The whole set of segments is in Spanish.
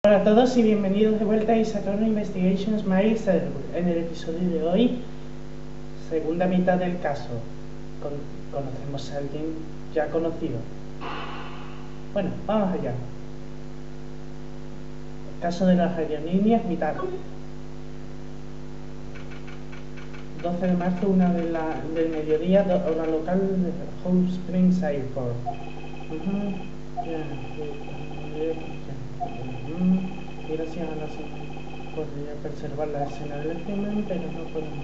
Hola a todos y bienvenidos de vuelta a Isatorno Investigations Miles. En el episodio de hoy, segunda mitad del caso. Conocemos a alguien ya conocido. Bueno, vamos allá. El caso de las aerolíneas, mitad. 12 de marzo, del mediodía, hora local de Hope Springs Airport. Gracias a la podría preservar la escena del crimen, pero no podemos.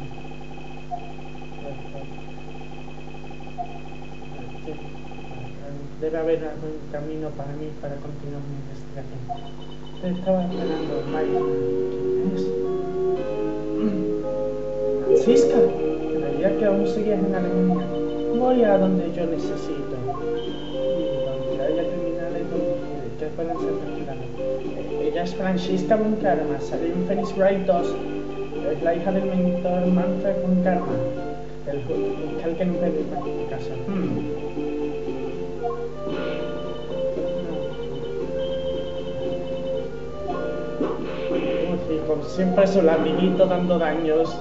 Debe haber algún camino para mí para continuar mi investigación. Te estaba esperando, Mike. ¿Quién es? Francisca, creía que aún seguías en Alemania. Voy a donde yo necesito. Y donde haya criminales que puedan ser torturados. Ella es Francisca von Karma, salió en Phoenix Wright 2. Es la hija del mentor Manfred von Karma, el fiscal que nunca dijo en mi caso. Y como siempre su latiguito dando daños.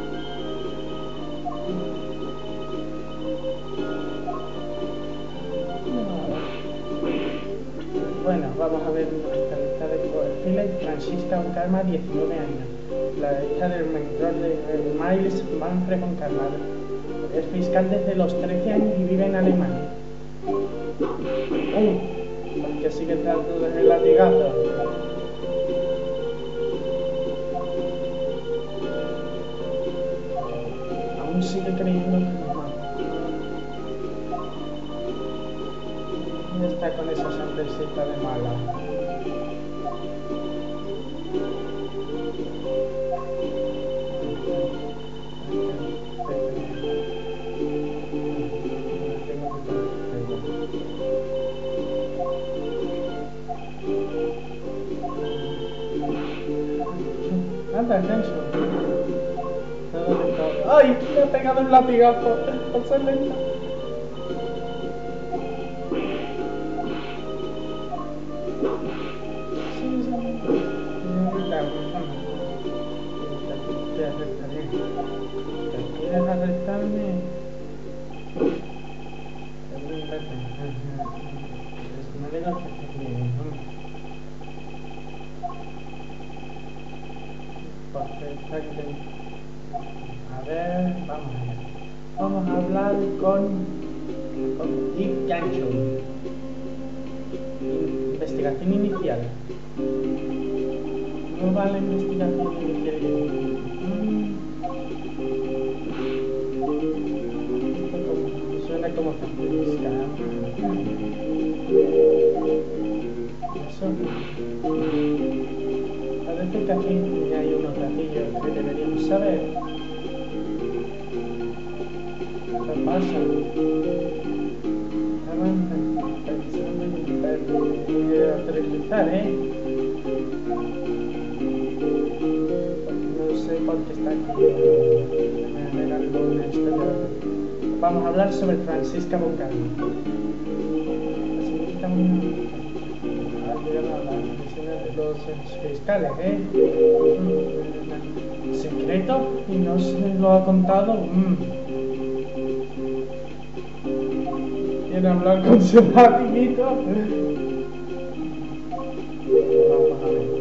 Bueno, vamos a ver nuestra lista de perfiles. Francisca von Karma, 19 años. La hija del mentor de Miles, Manfred von Karma. Es fiscal desde los 13 años y vive en Alemania. Porque sigue tratando de latigazo. Aún sigue creyendo que no mata. Y está con esa sonrisita de mala. Anda, Nelson. ¡Ay! Me ha pegado un latigazo. Por ser lenta. ¿Quieres arrestarme? No le das que bien. A ver, vamos a hablar con Dick Gancho. Investigación inicial. No va la investigación inicial. Suena como Francisca. Eso. Parece que aquí hay unos gatillos que deberíamos saber. ¿Qué pasa? Aterrizar, no sé por qué está aquí. Vamos a hablar sobre Francisca von Karma. Los fiscales, secreto y no se lo ha contado. ¿Quiere hablar con su amiguito? Vamos a ver.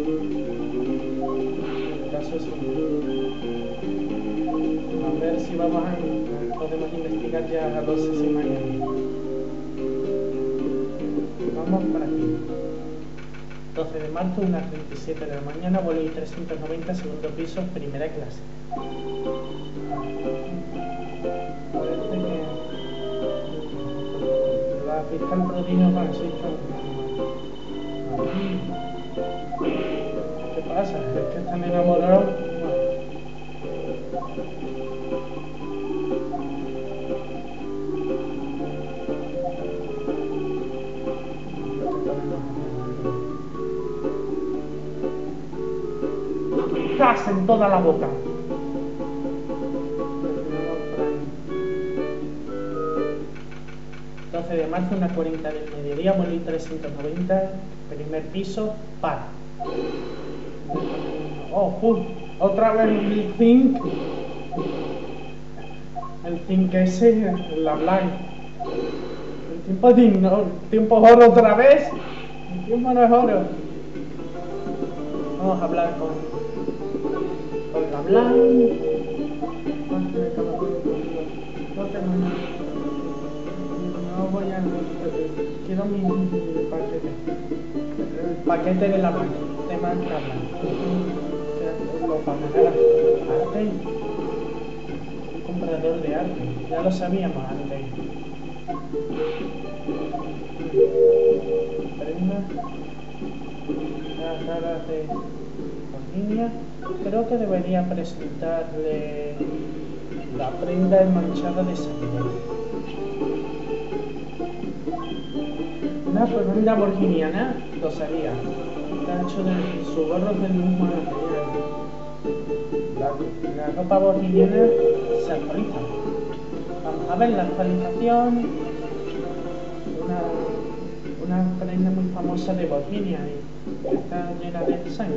El caso es a ver si podemos investigar ya a los asesinatos. Vamos para aquí. 12 de marzo, 1:37 de la mañana, vuelo I-390, segundo piso, primera clase. Parece que la fiscal Prodino Francisco. ¿Qué pasa? ¿Es que están enamorados? ¡Gas en toda la boca! 12 de marzo, 1:40 del mediodía, vuelo I-390, primer piso, par. Oh, otra vez el zinc. El zinc ese, la blanca. El tiempo digno, el tiempo es oro otra vez. El tiempo no es oro. Vamos a hablar con la blanca. No voy a... Quiero mi paquete. El paquete de la blanca. De marca blanca. Lo pagará arte. Un comprador de arte. Ya lo sabíamos antes. Prenda. Las raras de Virginia. Creo que debería presentarle la prenda manchada de sangre. Una prenda virginiana lo sabía. Está hecho de su gorro del mismo material. La ropa virginiana se actualiza. Vamos a ver la actualización. Una prenda muy famosa de Virginia y está llena de sangre.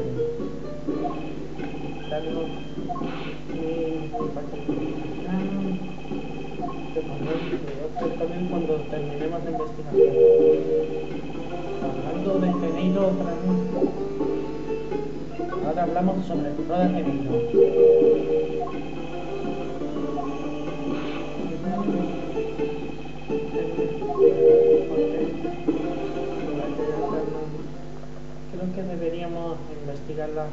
Cuando terminemos la investigación. Hablando de Janeiro otra vez. Ahora hablamos sobre el Rio de Janeiro. Creo que deberíamos investigar la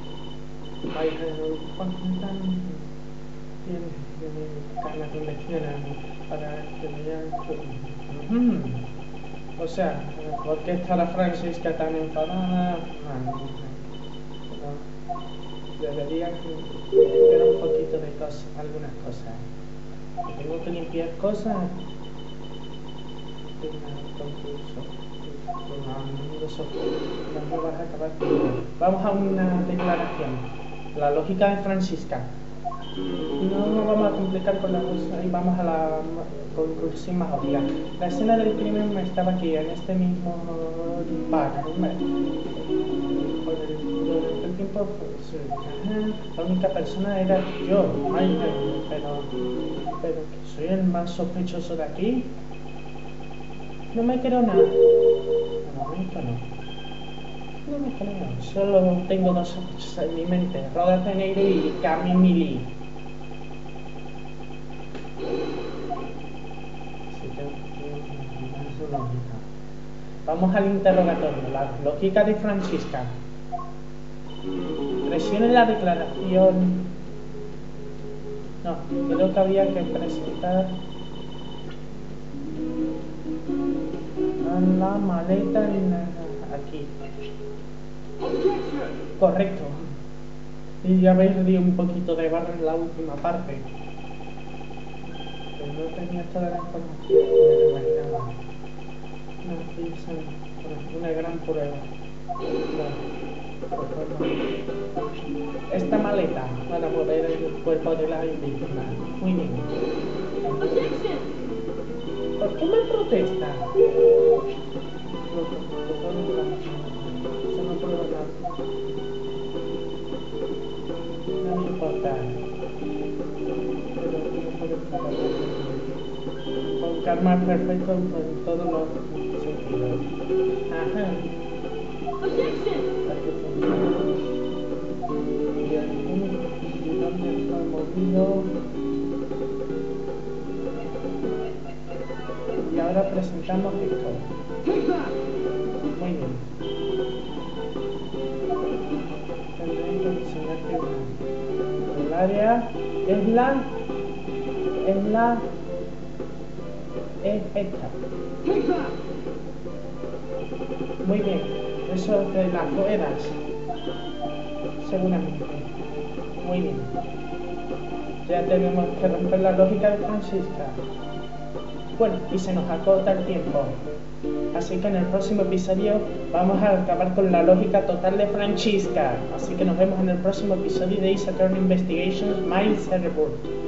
ganas de investigar para que vean. O sea, ¿por qué está la Francisca tan enfadada? Debería ver un poquito de cosas, algunas cosas. Tengo que limpiar cosas. Vamos a una declaración. La lógica de Francisca. No nos vamos a complicar con la cosa y vamos a la conclusión más obvia. La escena del crimen estaba aquí, en este mismo bar. Durante el tiempo, la única persona era yo, pero que soy el más sospechoso de aquí. No me creo nada. De momento no. No me creo. Solo tengo dos sospechosos en mi mente. Rio de Janeiro y Camille. Vamos al interrogatorio. La lógica de Francisca. Presione la declaración. No, creo que había que presentar la maleta aquí. Correcto. Y ya veis, di un poquito de barro en la última parte. Pero no tenía toda la información que me imaginaba. Una gran prueba. Esta maleta para mover el cuerpo de la víctima. Muy bien. ¿Por qué me protesta? Eso no prueba nada. No me importa. Con karma perfecto en todos los sentidos. Ajá. ¿Y dónde está movido? Y ahora presentamos esto. Muy bien. Tendré que enseñarte una. El área es esta. Muy bien. Eso es de las ruedas. Seguramente. Muy bien. Ya tenemos que romper la lógica de Francisca. Bueno, y se nos acota el tiempo. Así que en el próximo episodio vamos a acabar con la lógica total de Francisca. Así que nos vemos en el próximo episodio de Ace Attorney Investigations, Miles Cerebral.